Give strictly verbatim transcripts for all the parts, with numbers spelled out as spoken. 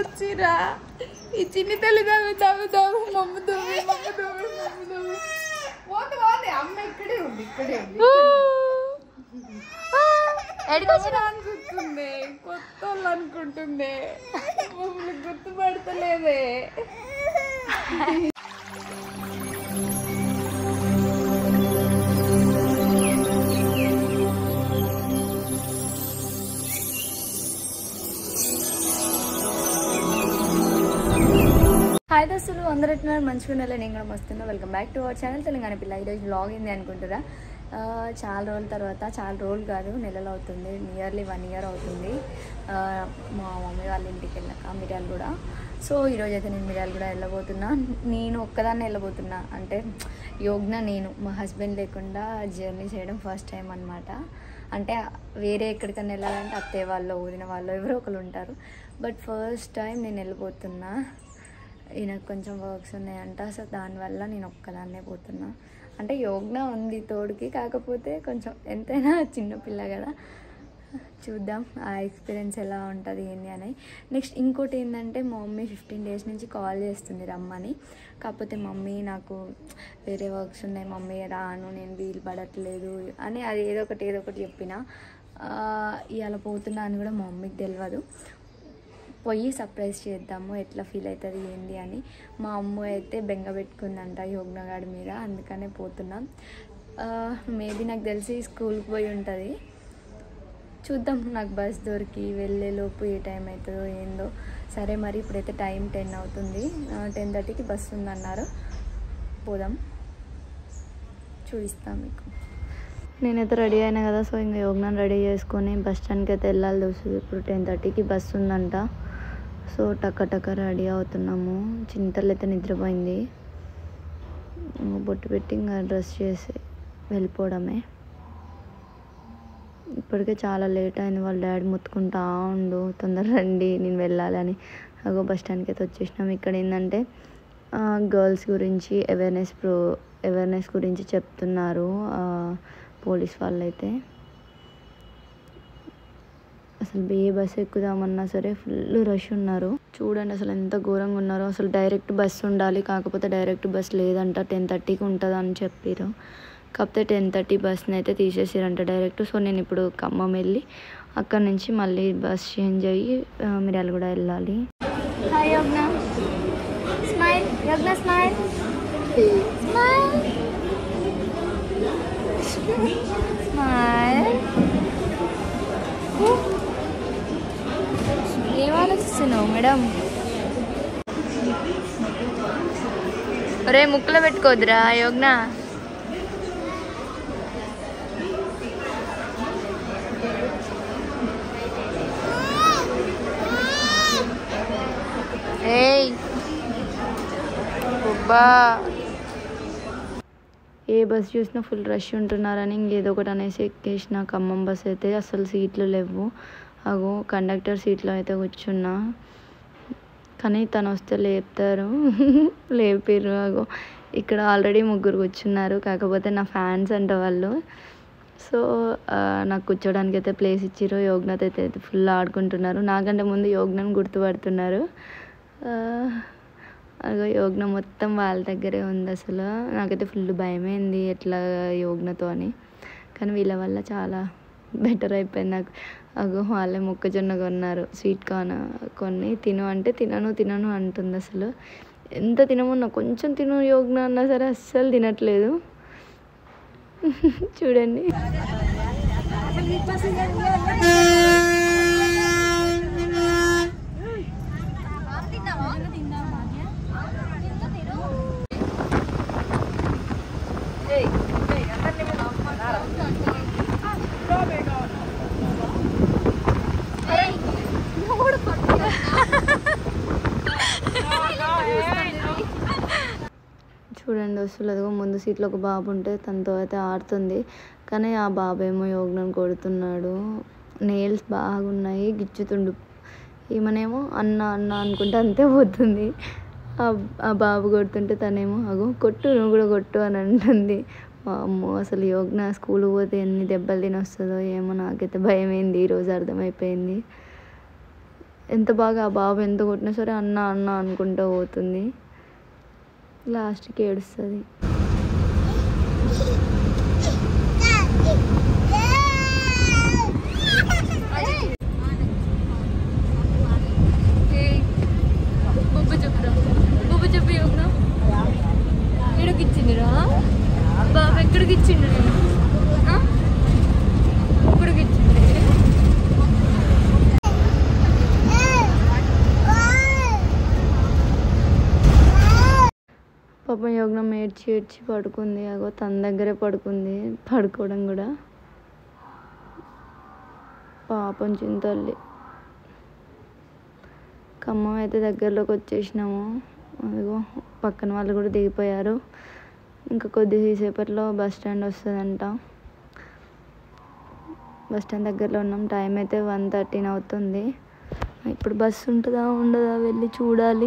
వచ్చిరా ఈ చిన్ని తల్లి దవ్వి దవ్వి దవ్వి మమ్మ దవ్వి మమ్మ దవ్వి మమ్మ దవ్వి పోతే పోతే అమ్మ ఇక్కడే ఉంది ఇక్కడే ఉంది అనుకుంటుంది కొత్త వాళ్ళు అనుకుంటుంది మమ్మల్ని గుర్తుపడతలేదే హాయ్ దోస్తులు అందరూ ఎట్లున్నారు మంచిగా ఉండాలి నేను కూడా మస్తున్నా welcome back to our channel Telangana పిల్ల ఈరోజు వ్లాగ్ ఏంది అనుకుంటారా చాలా రోజుల తర్వాత చాలా రోజులు కాదు నెలలు అవుతుంది నియర్లీ వన్ ఇయర్ అవుతుంది మా మమ్మీ వాళ్ళ ఇంటికి వెళ్ళాక మిర్యాలు కూడా సో ఈరోజు అయితే నేను మిర్యాలు కూడా వెళ్ళబోతున్నా నేను ఒక్కదాన్ని వెళ్ళబోతున్నా అంటే యోగ్న నేను మా హస్బెండ్ లేకుండా జర్నీ చేయడం ఫస్ట్ టైం అనమాట అంటే వేరే ఎక్కడికైనా వెళ్ళాలంటే అత్తయ్య వాళ్ళు వదిన వాళ్ళు ఎవరో ఒకరు ఉంటారు బట్ ఫస్ట్ టైం నేను వెళ్ళబోతున్నా ఈయనకు కొంచెం వర్క్స్ ఉన్నాయంట సో దానివల్ల నేను ఒక్కదాన్నే పోతున్నా అంటే యోగ్న ఉంది తోడుకి కాకపోతే కొంచెం ఎంతైనా చిన్నపిల్ల కదా చూద్దాం ఆ ఎక్స్పీరియన్స్ ఎలా ఉంటుంది ఏంటి అని నెక్స్ట్ ఇంకోటి ఏంటంటే మా మమ్మీ ఫిఫ్టీన్ డేస్ నుంచి కాల్ చేస్తుంది రమ్మని కాకపోతే మమ్మీ నాకు వేరే వర్క్స్ ఉన్నాయి మమ్మీ రాను నేను వీలు పడట్లేదు అని అది ఏదో ఒకటి ఏదో ఒకటి చెప్పిన ఇవాళ పోతున్నా అని కూడా మా మమ్మీకి తెలియదు పోయి సర్ప్రైజ్ చేద్దాము ఎట్లా ఫీల్ అవుతుంది ఏంటి అని మా అమ్మ అయితే బెంగ పెట్టుకుందంట యోగ్నగాడి మీద అందుకనే పోతున్నాం మేబీ నాకు తెలిసి స్కూల్కి పోయి ఉంటుంది చూద్దాం నాకు బస్ దొరికి వెళ్ళేలోపు ఏ టైం అవుతుందో ఏందో సరే మరి ఇప్పుడైతే టైం టెన్ అవుతుంది టెన్ థర్టీకి బస్సు ఉందన్నారు పోదాం చూపిస్తాం మీకు నేనైతే రెడీ అయినా కదా సో ఇంకా యోగ్నాన్ని రెడీ చేసుకొని బస్ స్టాండ్కి అయితే వెళ్ళాలి దోస్తుంది ఇప్పుడు టెన్ థర్టీకి బస్సు ఉందంట సో టక్క టక్క రెడీ అవుతున్నాము చింతలు అయితే నిద్రపోయింది బొట్టు పెట్టి ఇంకా డ్రెస్ చేసి వెళ్ళిపోవడమే ఇప్పటికే చాలా లేట్ అయింది వాళ్ళ డాడీ ముత్తుకుంటా ఉండు తొందర రండి నేను వెళ్ళాలని అగో బస్ స్టాండ్కి అయితే వచ్చేసినాం ఇక్కడ ఏంటంటే గర్ల్స్ గురించి అవేర్నెస్ ప్రో అవేర్నెస్ గురించి చెప్తున్నారు పోలీస్ వాళ్ళు అయితే అసలు ఏ బస్సు ఎక్కుదామన్నా సరే ఫుల్ రష్ ఉన్నారు చూడండి అసలు ఎంత ఘోరంగా ఉన్నారో అసలు డైరెక్ట్ బస్సు ఉండాలి కాకపోతే డైరెక్ట్ బస్ లేదంట టెన్ థర్టీకి ఉంటుంది అని చెప్పారు కాకపోతే టెన్ థర్టీ బస్ని అయితే తీసేసారంట డైరెక్ట్ సో నేను ఇప్పుడు ఖమ్మం వెళ్ళి అక్కడ నుంచి మళ్ళీ బస్ చేంజ్ అయ్యి మిర్యాల కూడా వెళ్ళాలి hi Yogna smile Yogna smile smile smile ఏం ఆలోచిస్తున్నావు మేడం ఒరే ముక్కులో పెట్టుకోవద్దురా యోగ్న ఏయ్ బా ఏ బస్ చూసినా ఫుల్ రష్ ఉంటున్నారని ఇంకేదో ఒకటి అనేసి ఎక్కేసిన ఖమ్మం బస్ అయితే అసలు సీట్లు లేవు అగో కండక్టర్ సీట్లో అయితే కూర్చున్నా కానీ తను వస్తే లేపుతారు లేపారు అగో ఇక్కడ ఆల్రెడీ ముగ్గురు కూర్చున్నారు కాకపోతే నా ఫ్యాన్స్ అంట వాళ్ళు సో నాకు కూర్చోడానికి అయితే ప్లేస్ ఇచ్చారు యోగ్నత అయితే ఫుల్ ఆడుకుంటున్నారు నాకంటే ముందు యోగ్నని గుర్తుపడుతున్నారు అగో యోగ్న మొత్తం వాళ్ళ దగ్గరే ఉంది అసలు నాకైతే ఫుల్ భయమైంది ఎట్లా యోగ్నతో అని కానీ వీళ్ళ వల్ల చాలా బెటర్ అయిపోయింది నాకు అగో వాళ్ళే మొక్కజొన్న కొన్నారు స్వీట్ కార్న్ కొన్ని తిను అంటే తినను తినను అంటుంది అసలు ఎంత తినమన్నా కొంచెం తిను యోగ్న అన్నా సరే అస్సలు తినట్లేదు చూడండి చూడండి అసలు అదిగో ముందు సీట్లో ఒక బాబు ఉంటే తనతో అయితే ఆడుతుంది కానీ ఆ బాబు ఏమో యోగ్నని కొడుతున్నాడు నెయిల్స్ బాగున్నాయి గిచ్చుతుండు ఈమెనేమో అన్న అన్న అనుకుంటే అంతే పోతుంది ఆ బాబు కొడుతుంటే తనేమో అగో కొట్టు నువ్వు కూడా కొట్టు అని అంటుంది అమ్మో అసలు యోగ్న స్కూల్ పోతే ఎన్ని దెబ్బలు తిని వస్తుందో ఏమో నాకైతే భయమైంది ఈరోజు అర్థమైపోయింది ఎంత బాగా ఆ బాబు ఎంత కొట్టినా సరే అన్న అన్న అనుకుంటూ పోతుంది, లాస్ట్కి ఏడుస్తుంది. బొబ్బు చెప్పురా, బొబ్బు చెప్పు యోగ్నా. ఎక్కడికి ఇచ్చిందిరా బాబు, ఎక్కడికి ఇచ్చిండు? ఎక్కడికి ఇచ్చిండు? పాపం యోగ్నం ఏడ్చి ఏడ్చి పడుకుంది. అగో తన దగ్గరే పడుకుంది, పడుకోవడం కూడా పాపం చింతల్లి. ఖమ్మం అయితే దగ్గరలోకి వచ్చేసినాము. అదిగో పక్కన వాళ్ళు కూడా దిగిపోయారు. ఇంకా కొద్దిసేపట్లో బస్ స్టాండ్ వస్తుందంట. బస్ స్టాండ్ దగ్గరలో ఉన్నాం. టైం అయితే వన్ థర్టీన్ అవుతుంది. ఇప్పుడు బస్సు ఉంటుందా ఉండదా వెళ్ళి చూడాలి.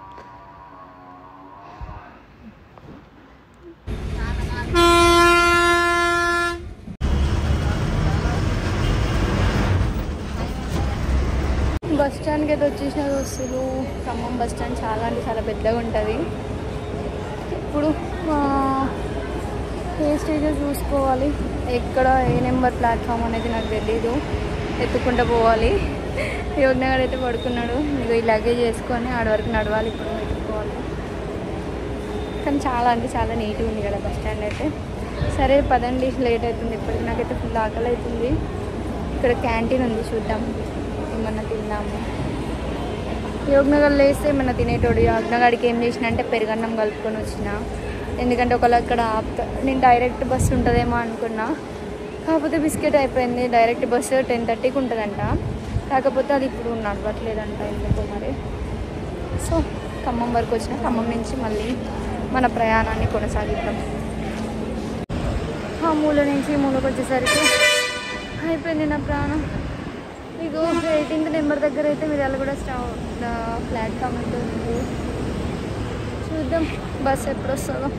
బస్ స్టాండ్కి అయితే వచ్చేసిన దోస్తులు. ఖమ్మం బస్ స్టాండ్ చాలా అంటే చాలా పెద్దగా ఉంటుంది. ఇప్పుడు ఏ స్టేజెస్ చూసుకోవాలి, ఎక్కడ ఏ నెంబర్ ప్లాట్ఫామ్ అనేది నాకు తెలీదు, ఎత్తుకుంటూ పోవాలి. యోగ్నగర్ అయితే పడుకున్నాడు. ఇక ఈ లగేజ్ వేసుకొని ఆడ వరకు నడవాలి. ఇప్పుడు ఎత్తుకోవాలి. కానీ చాలా అంటే చాలా నీట్గా ఉంది కదా బస్ స్టాండ్ అయితే. సరే పదండి, లేట్ అవుతుంది. ఇప్పటికి నాకైతే ఫుల్ ఆకలి అవుతుంది. ఇక్కడ క్యాంటీన్ ఉంది, చూద్దాం ఏమన్నా తిందాము. యోగ్నగర్ లేస్తే ఏమన్నా తినేటోడు. యోగ్నగర్కి ఏం చేసిన అంటే పెరుగన్నం కలుపుకొని వచ్చిన. ఎందుకంటే ఒకళ్ళు అక్కడ ఆపుతా, నేను డైరెక్ట్ బస్సు ఉంటుందేమో అనుకున్నా, కాకపోతే బిస్కెట్ అయిపోయింది. డైరెక్ట్ బస్సు టెన్ థర్టీకి ఉంటుందంట, కాకపోతే అది ఇప్పుడు నడవట్లేదంట ఎందుకో మరి. సో ఖమ్మం వరకు వచ్చిన, ఖమ్మం నుంచి మళ్ళీ మన ప్రయాణాన్ని కొనసాగిద్దాం. ఆ మూల నుంచి ఈ మూలకు వచ్చేసరికి అయిపోయింది నా ప్రాణం. ఇగో ఎయిటీన్త్ నెంబర్ దగ్గర అయితే మిర్యాల కూడా స్టా ప్లాట్ఫామ్ ఉంటుంది. చూద్దాం బస్ ఎప్పుడు వస్తుందో.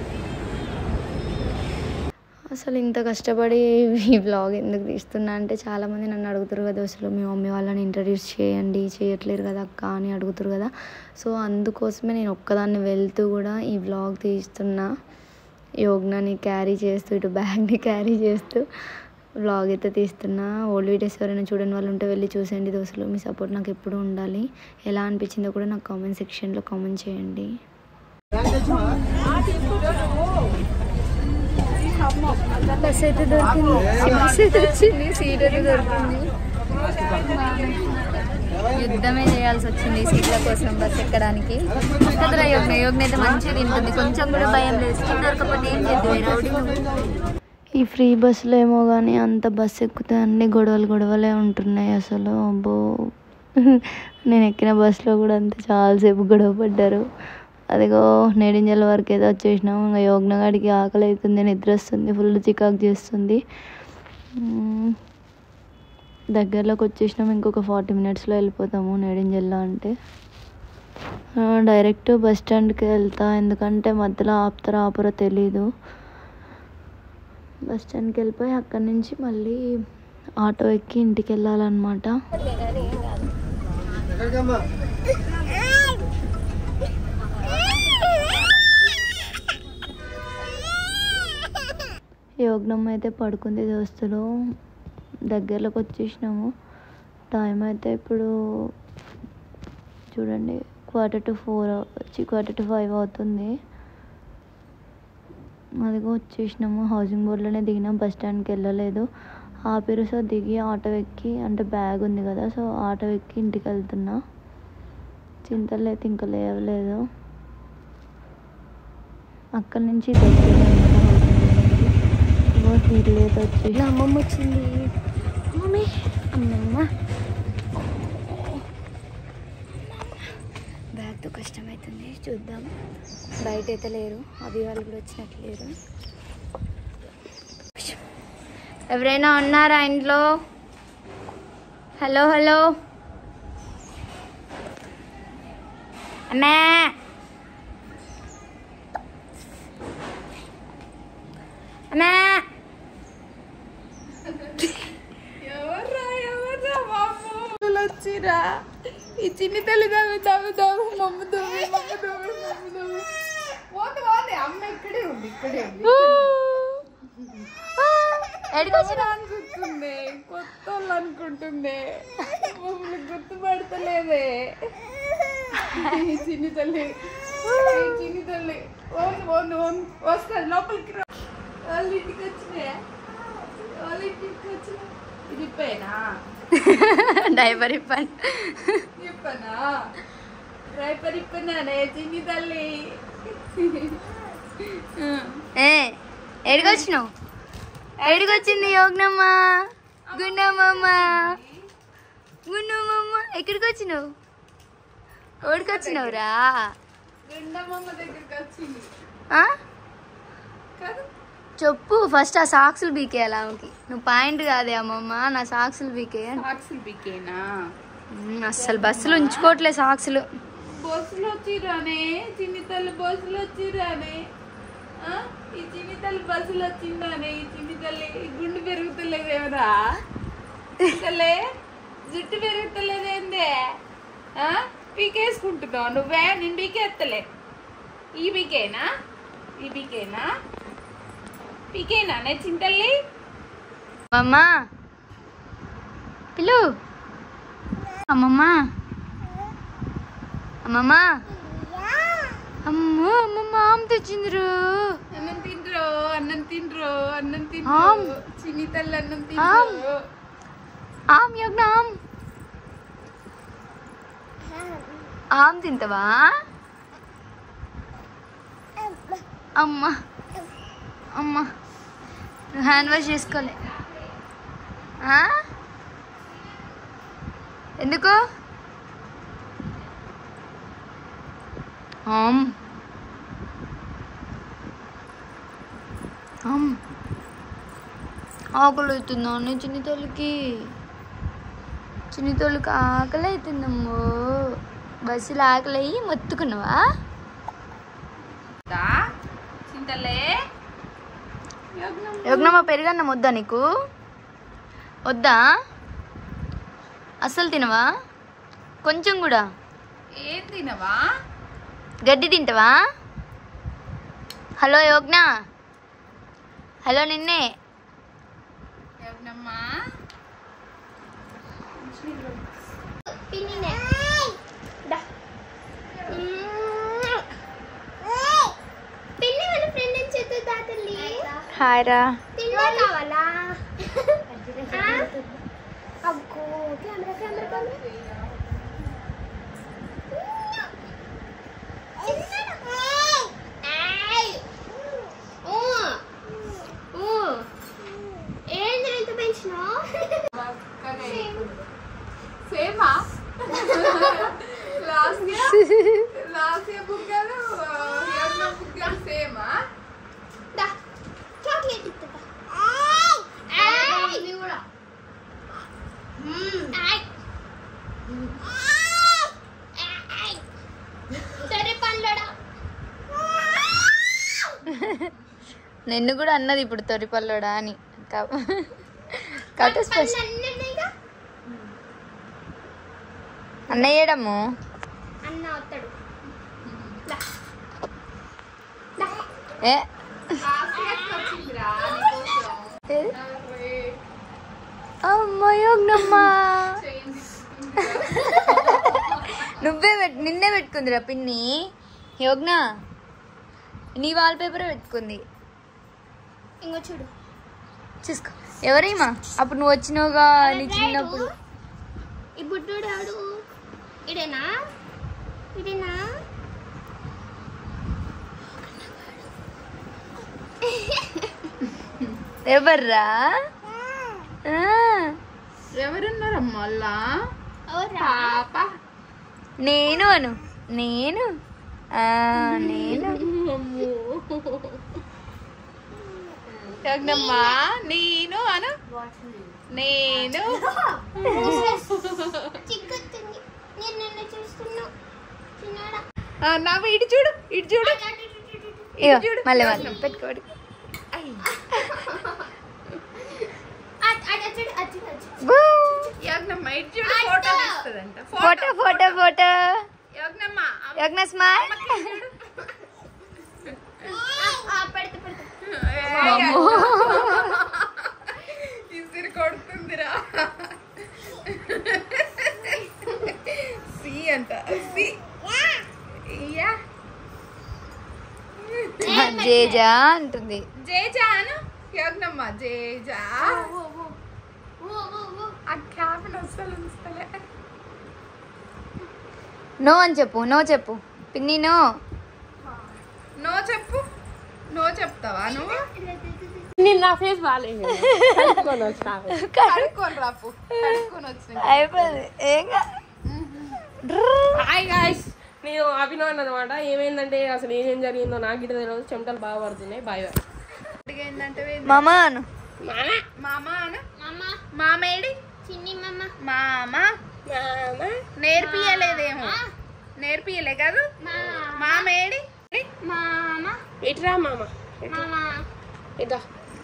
అసలు ఇంత కష్టపడి ఈ వ్లాగ్ ఎందుకు తీస్తున్నా అంటే చాలామంది నన్ను అడుగుతారు కదా, అసలు మీ మమ్మీ వాళ్ళని ఇంట్రడ్యూస్ చేయండి, చేయట్లేరు కదా అక్క అని అడుగుతారు కదా. సో అందుకోసమే నేను ఒక్కదాన్ని వెళ్తూ కూడా ఈ వ్లాగ్ తీస్తున్నా. యోగ్నాని క్యారీ చేస్తూ, ఇటు బ్యాగ్ని క్యారీ చేస్తూ వ్లాగ్ అయితే తీస్తున్నా. ఓల్డ్ వీడియోస్ ఎవరైనా చూడని వాళ్ళు ఉంటే వెళ్ళి చూసేయండి దోస్తులు. మీ సపోర్ట్ నాకు ఎప్పుడూ ఉండాలి. ఎలా అనిపించిందో కూడా నాకు కామెంట్ సెక్షన్లో కామెంట్ చేయండి. బస్ అయితే దొరికింది, బస్ అయితే వచ్చింది, సీట్ అయితే దొరికింది. యుద్ధమే చేయాల్సి వచ్చింది సీట్ల కోసం బస్ ఎక్కడానికి. కదా యోగ్న యోగ్న అయితే మంచిగా తింటుంది, కొంచెం కూడా భయం లేదు. సీట్ దొరకపోతే ఏం చేద్దాం రౌడీ. ఈ ఫ్రీ బస్సులో ఏమో కానీ అంత బస్సు ఎక్కితే అన్ని గొడవలు గొడవలే ఉంటున్నాయి అసలు. అబ్బో, నేను ఎక్కిన బస్సులో కూడా అంతే చాలాసేపు గొడవ పడ్డారు. అదిగో నేడింజల వరకు ఏదో వచ్చేసినాం. ఇంకా యోగ్నగాడికి ఆకలి అవుతుంది, నిద్ర వస్తుంది, ఫుల్ చికాకు చేస్తుంది. దగ్గరలోకి వచ్చేసినాం. ఇంకొక ఫార్టీ మినిట్స్లో వెళ్ళిపోతాము నేడింజల్లో. అంటే డైరెక్ట్ బస్ స్టాండ్కి వెళ్తా, ఎందుకంటే మధ్యలో ఆపుతారా ఆపురా తెలీదు. బస్ స్టాండ్కి వెళ్ళిపోయి అక్కడి నుంచి మళ్ళీ ఆటో ఎక్కి ఇంటికి వెళ్ళాలన్నమాట. యోగ్నమ్మ అయితే పడుకుంది దోస్తులు. దగ్గరలోకి వచ్చేసినాము. టైం అయితే ఇప్పుడు చూడండి క్వార్టర్ టు ఫోర్ వచ్చి క్వార్టర్ టు ఫైవ్ అవుతుంది. అదిగో వచ్చేసినాము. హౌసింగ్ బోర్డులోనే దిగినాం, బస్ స్టాండ్కి వెళ్ళలేదు. ఆపిరు. సో దిగి ఆటో ఎక్కి, అంటే బ్యాగ్ ఉంది కదా, సో ఆటో ఎక్కి ఇంటికి వెళ్తున్నా. చింతలు అయితే ఇంకా లేవలేదు. అక్కడి నుంచి లేదు వచ్చి అమ్మమ్మ వచ్చింది. మమ్మీ అమ్మమ్మ బ్యాగ్తో కష్టమవుతుంది. చూద్దాం, బయట అయితే లేరు, అవి వాళ్ళు కూడా వచ్చినట్లు లేరు. ఎవరైనా ఉన్నారా ఇంట్లో? హలో హలో అమ్మా, అమ్మా వచ్చిరా ఈ దావు మమ్మ దావు మమ్మ దావు మమ్మ దావు పోతే పోతే అమ్మ ఇక్కడే ఉంది ఇక్కడే ఉంది ఎడికొచ్చినా అనుకుంటుంది కొత్త వాళ్ళు అనుకుంటుంది మమ్మల్ని గుర్తుపడతలేదే చిన్ని తల్లి చిన్ని తల్లి ఓన్ ఓన్ ఓన్ వస్తారు లోపలికి రా వాళ్ళ ఇంటికి వచ్చినే వాళ్ళ ఇంటికి వచ్చిన ఇది ఇప్పేనా డైపర్ ఇప్పండి ఇప్పనా డైపర్ ఇప్పనానే చిన్ని తల్లి ఏ ఎడికొచ్చినావు ఎడికొచ్చింది యోగ్నమ్మ గుండమ్మమ్మ గుండమ్మమ్మ ఎక్కడికి వచ్చినావు ఓడికి వచ్చినావురా గుండమ్మమ్మ దగ్గరికి వచ్చింది కదా చెప్పు ఫస్ట్ ఆ సాక్సులు బీకేయాలి ఆమెకి నువ్వు పాయింట్ కాదే అమ్మమ్మ నా సాక్సులు బీకే సాక్సులు బీకేనా అస్సలు బస్సులు ఉంచుకోవట్లే సాక్సులు బస్సులు వచ్చిరానే చిన్ని తల్లి బస్సులు వచ్చిరానే ఈ చిన్ని తల్లి బస్సులు వచ్చిందానే ఈ చిన్ని తల్లి గుండు పెరుగుతలేదేమరా తల్లే జుట్టు పెరుగుతలేదేందే పీకేసుకుంటున్నావు నువ్వే నేను పీకేస్తలే ఈ పీకేనా ఈ పీకేనా పీకేనా నే చింతల్లి అమ్మ పిలు అమ్మమ్మ అమ్మమ్మ అమ్మో అమ్మమ్మ ఆమె తెచ్చిందిరు అన్నం తిండ్రో అన్నం తిండ్రో అన్నం తిండ్రో చిన్ని తల్లి అన్నం తిండ్రో ఆమ్ యజ్ఞ ఆమ్ ఆమ్ తింటావా అమ్మ అమ్మ నువ్వు హ్యాండ్ వాష్ చేసుకోలే ఎందుకు ఆమ్ ఆమ్ ఆకలి అవుతుందా నేను చిన్ని తల్లికి చిన్ని తల్లికి ఆకలి అవుతుందమ్మో బస్సులు ఆకలి అయ్యి మొత్తుకున్నావా చింతలే యోగ్నమ్మ పెరుగన్నం వద్దా నీకు వద్దా అస్సలు తినవా కొంచెం కూడా ఏం తినవా గడ్డి తింటావా హలో యోగ్న హలో నిన్నే యోగ్నమ్మా హాయ్ రా కావాలా అబ్బో కెమెరా కెమెరా ఏంటి ఎంత పెంచినావు సేమా లాస్ట్ ఇయర్ లాస్ట్ ఇయర్ బుక్కారు యోగ్న బుక్కారు సేమా చాక్లెట్ ఇస్తా సరే పండ్లడా నిన్ను కూడా అన్నది ఇప్పుడు తొరిపల్లోడా అని కాబట్టి అన్నయ్యడము అన్న వస్తాడు ఏ అమ్మా యోగ్నమ్మా నువ్వే నిన్నే పెట్టుకుందిరా పిన్ని యోగ్న నీ వాల్ పేపరే పెట్టుకుంది ఇంకో చూడు చూసుకో ఎవరేమా అప్పుడు నువ్వు వచ్చినావుగా నీ చిన్నప్పుడు ఈ బుడ్డోడు ఎవడు ఇడేనా ఇడేనా ఎవర్రా ఎవరున్నారమ్మా అలా పాప నేను అను నేను నేను యోగ్నమ్మా నేను అను నేను చిక్కుతుంది నేను నిన్ను చూస్తున్నా చిన్నాడా నవ్వు ఇటు చూడు ఇటు చూడు ఇగో మళ్ళీ వాళ్ళు పెట్టుకోడు యోగ్నమ్మ ఇటు చూడు ఫోటో తీస్తుందంట ఫోటో ఫోటో ఫోటో యోగ్నమ్మ యజ్ఞ స్మైల్. ఇసిరి కొడుతుందిరా. సి అంట సి. జేజా అంటుంది. జేజా అను యజ్ఞమ్మ. జేజా ఆ క్యాప్ అసలు ఉంచలే. నో అని చెప్పు. నో చెప్పు పిన్ని. నో నో చెప్పు. నో చెప్తావా నువ్వు? నేను నా ఫేస్ బాగాలేదు కడుక్కొని వచ్చా కడుక్కొని రాపు. కడుక్కొని వచ్చిన అయిపోయింది. ఏం హాయ్ గాయ్స్, నేను అభినవ్ అనమాట. ఏమైందంటే అసలు ఏం జరిగిందో నాకు ఇటు తెలియదు. చెమటలు బాగా పడుతున్నాయి. Bye bye. ఏంటంటే మామా అను. మామ అను. మామ మామేడి చిన్ని మామ మామ. నేర్పియలేదేమో. నేర్పియలే కాదు. మామేడి మామ ఇట్రా మామ. మామ ఇట్రా.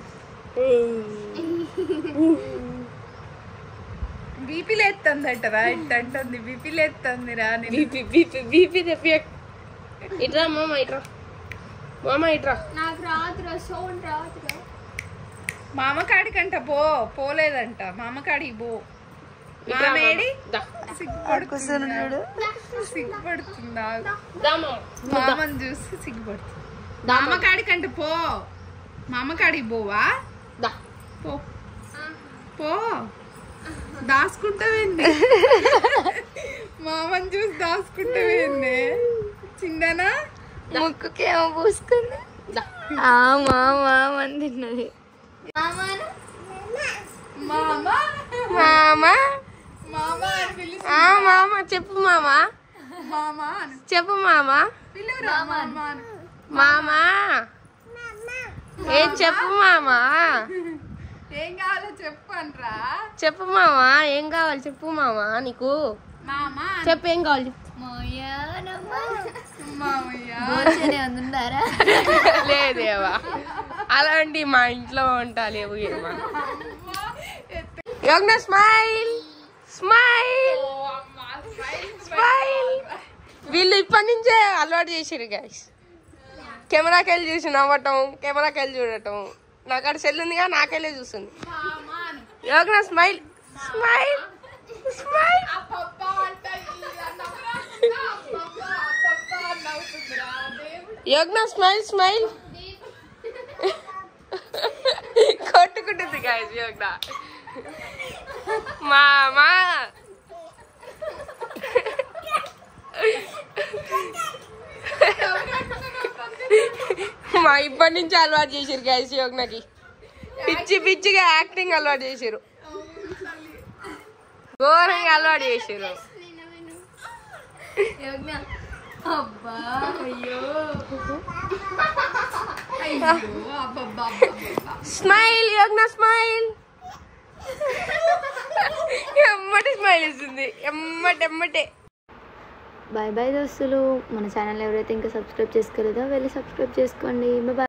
బీపీ లేస్తుందటరా. ఇట్టంటుంది బీపీ లేస్తుంది రా. బీపీ బీపీ బీపీ తెప్పి. ఇట్రా మామ. ఇట్రా మామ. ఇట్రా. నాకు రాత్రి సౌండ్ రాత్రి మామ కాడికంట పో. పోలేదంట మామ కాడికి పో. మామేడి సిగ్గుపడుతున్నాడు. సిగ్గుపడుతుందా? మామని చూసి సిగ్గుపడుతుంది. మామ కాడికంట పో. మామ కాడికి పోవా? పో పో. దాసుకుంటావేంది? మామని చూసి దాసుకుంటావేంది? చిన్ననా ముక్కుకేమో పూసుకుంది. మామని తిన్నది. మామ మామ మామ అని పిలుచు. మామ చెప్పు మామ. మామ అని చెప్పు మామ. పిలువురా మామ అని. మామ ఏ చెప్పు మామ. ఏం కావాలో చెప్పు అనరా. చెప్పు మామ. ఏం కావాలి చెప్పు మామ. నీకు మామ చెప్పు ఏం కావాలి. మామయ్య ఉందారా? లేదేవా అలాంటి మా ఇంట్లో ఉంటాలేవు. యజ్ఞ స్మైల్ స్మైల్ స్మైల్. వీళ్ళు ఇప్పటి నుంచే అలవాటు చేసారు గైస్. కెమెరాకి వెళ్ళి చూసి నవ్వటం, కెమెరాకి వెళ్ళి చూడటం. నాకు అక్కడ సెల్ ఉందిగా, నాకెళ్ళి చూస్తుంది. Yagna smile smile smile. Yagna smile smile. కొట్టుకుంటుంది గైస్ యజ్ఞ. మామా మా ఇప్పటి నుంచి అలవాటు చేసారు గైస్ యజ్ఞకి. పిచ్చి పిచ్చిగా యాక్టింగ్ అలవాటు చేసారు. ఘోరంగా అలవాటు చేసారు. అబ్బా అయ్యో స్మైల్ యజ్ఞ స్మైల్. ఎమ్మటి స్మైల్ ఇస్తుంది. ఎమ్మటి ఎమ్మటే. బాయ్ బాయ్ దోస్తులు. మన ఛానల్ ఎవరైతే ఇంకా సబ్స్క్రైబ్ చేసుకోలేదో వెళ్ళి సబ్స్క్రైబ్ చేసుకోండి. బాయ్.